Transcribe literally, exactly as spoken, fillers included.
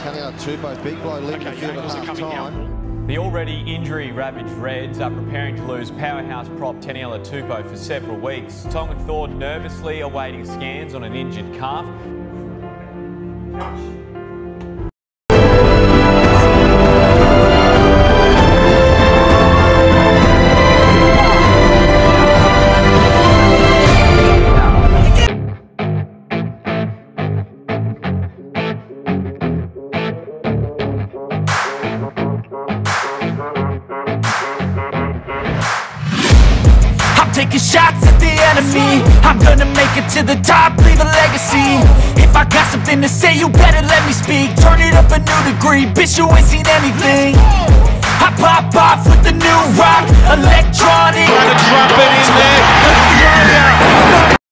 Taniela Tupou, big blow, leaving Okay, the field Angles at are coming half-time. down. The already injury-ravaged Reds are preparing to lose powerhouse prop Taniela Tupou for several weeks. Tongan Thorn nervously awaiting scans on an injured calf. Taking shots at the enemy, I'm gonna make it to the top, leave a legacy. If I got something to say, you better let me speak. Turn it up a new degree, bitch, you ain't seen anything. I pop off with the new rock, electronic. Trying to drop it in there.